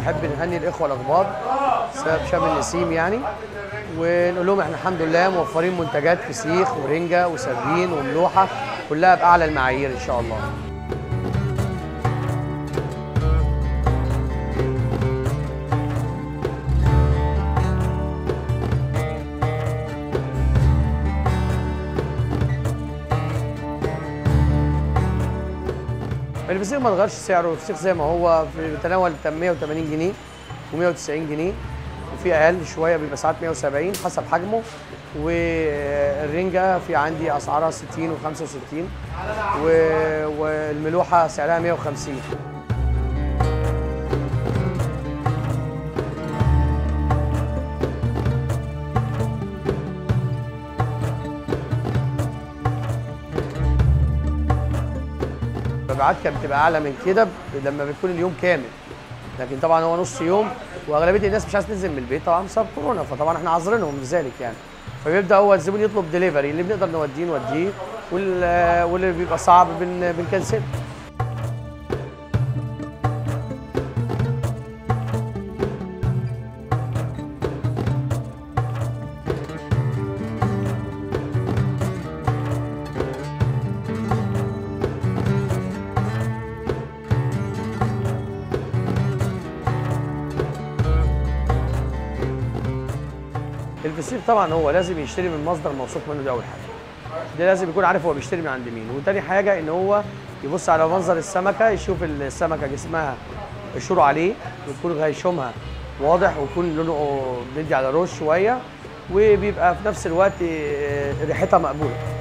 بنحب نهني الاخوه الاقباط بسبب شم النسيم يعني، ونقول لهم احنا الحمد لله موفرين منتجات فسيخ ورنجه وسردين وملوحه كلها باعلى المعايير ان شاء الله. الفسيخ ما اتغيرش سعره، الفسيخ زي ما هو بيتناول 180 جنيه و190 جنيه، وفي اقل شويه بيبقى ساعات 170 حسب حجمه. والرنجه في عندي اسعارها 60 و65، والملوحه سعرها 150. المبيعات كانت بتبقى اعلى من كده لما بيكون اليوم كامل، لكن طبعا هو نص يوم، واغلبيه الناس مش عايزه تنزل من البيت طبعا بسبب كورونا، فطبعا احنا عذرينهم لذلك يعني. فبيبدا هو الزبون يطلب ديليفري، اللي بنقدر نوديه نوديه، واللي بيبقى صعب بنكنسله. الفسيخ طبعا هو لازم يشتري من مصدر موثوق منه، دي اول حاجه، ده لازم يكون عارف هو بيشتري من عند مين. وتاني حاجه ان هو يبص على منظر السمكه، يشوف السمكه جسمها قشور عليه، ويكون غيشومها واضح، ويكون لونه بيدي على روش شويه، وبيبقى في نفس الوقت ريحتها مقبوله.